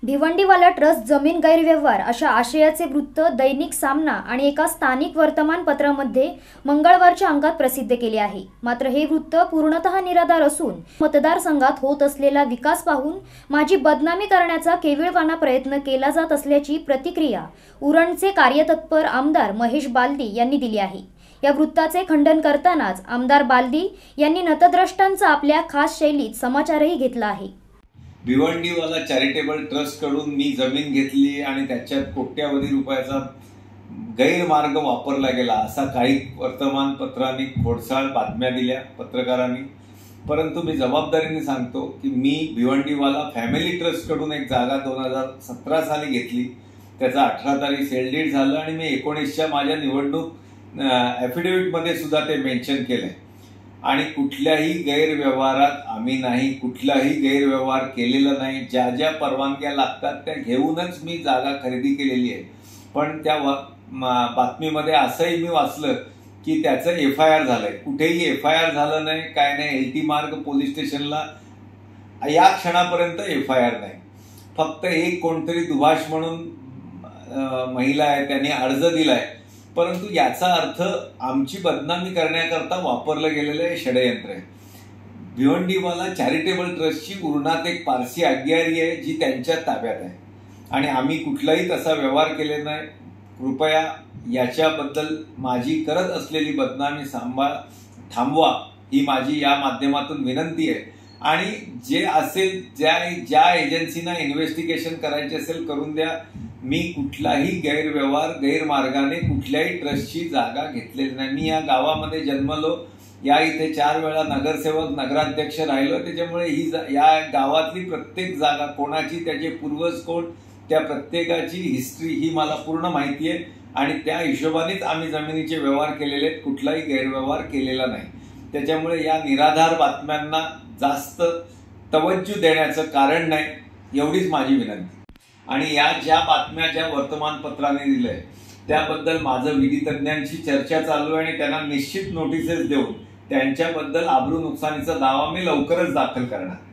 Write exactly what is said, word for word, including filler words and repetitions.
भिवंडीवाला trust जमीन गैरव्यवहार अशा आशयाचे वृत्त दैनिक सामना आणि एका स्थानिक वर्तमानपत्रामध्ये मंगळवारच्या अंकात प्रसिद्ध केले आहे। मात्र हे वृत्त पूर्णतः निराधार असून मतदारसंघात होत असलेला विकास पाहून माझी बदनामी करण्याचा केविलवाणा प्रयत्न केला जात असल्याची प्रतिक्रिया उरणचे कार्यतत्पर आमदार महेश बालदी यांनी दिली आहे। या वृत्ताचे खंडन करतानाच आमदार बालदी यांनी नतद्रष्टांचा आपल्या खास शैलीत समाचारही घेतला आहे। भिवंडीवाला चॅरिटेबल ट्रस्ट कडून मी जमीन घेतली आणि त्याच्यात कोट्यावधी रुपयाचा गैरमार्ग वापरला गेला असा काही वर्तमानपत्रांनी खोडसाळ बातम्या दिल्या पत्रकारांनी। परंतु मी जबाबदारीने सांगतो की मी भिवंडीवाला फॅमिली ट्रस्ट कडून एक जागा दोन हजार सतरा साली घेतली। त्याचा अठरा तारीख सेल डीड झालं आणि मी एकोणीसच्या माझ्या निवडणूक ॲफिडेव्हिट मध्ये सुद्धा ते मेन्शन केलंय। आणि कुठल्याही गैरव्यवहारात आम्ही नाही, कुठलाही गैरव्यवहार केलेला नाही। ज्या ज्या परवानग्या लागतात त्या घेऊनच मी जागा खरेदी केलेली आहे। पण त्या बातमीमध्ये असंही मी वाचलं की त्याचं एफ आय आर झालंय। कुठेही एफ आय आर झालं नाही, काय नाही। एल टी मार्ग पोलीस स्टेशनला या क्षणापर्यंत एफ आय आर नाही। फक्त एक कोणतरी दुभाष म्हणून महिला आहे, त्यांनी अर्ज दिलाय। परंतु याचा अर्थ आमची बदनामी करण्याकरता वापरलं गेलेलं हे षडयंत्र आहे। भिवंडीवाला चॅरिटेबल ट्रस्टची उरणात एक पारसी आज्ञारी आहे जी त्यांच्या ताब्यात आहे आणि आम्ही कुठलाही तसा व्यवहार केलेला नाही। कृपया याच्याबद्दल माझी करत असलेली बदनामी सांभाळ थांबवा ही माझी या माध्यमातून विनंती आहे। आणि जे असेल ज्या ज्या एजन्सीना इन्व्हेस्टिगेशन करायचे असेल करून द्या। मी कुठलाही गैरव्यवहार गैरमार्गाने कुठल्याही ट्रस्टची जागा घेतलेली नाही। मी या गावामध्ये जन्मलो, या इथे चार वेळा नगरसेवक नगराध्यक्ष राहिलो। त्याच्यामुळे ही या गावातली प्रत्येक जागा कोणाची, त्याचे पूर्वज कोण, त्या प्रत्येकाची हिस्ट्री ही मला पूर्ण माहिती आहे आणि त्या हिशोबानेच आम्ही जमिनीचे व्यवहार केलेले आहेत, कुठलाही गैरव्यवहार केलेला नाही। त्याच्यामुळे या निराधार बातम्यांना जास्त तवज्जो देण्याचं कारण नाही, एवढीच माझी विनंती। आणि या ज्या बातम्या ज्या वर्तमानपत्राने दिल्या त्याबद्दल माझं विधी तज्ञांशी चर्चा चालू आहे आणि त्यांना निश्चित नोटिसेस देऊन त्यांच्याबद्दल आबरू नुकसानीचा दावा मी लवकरच दाखल करणार।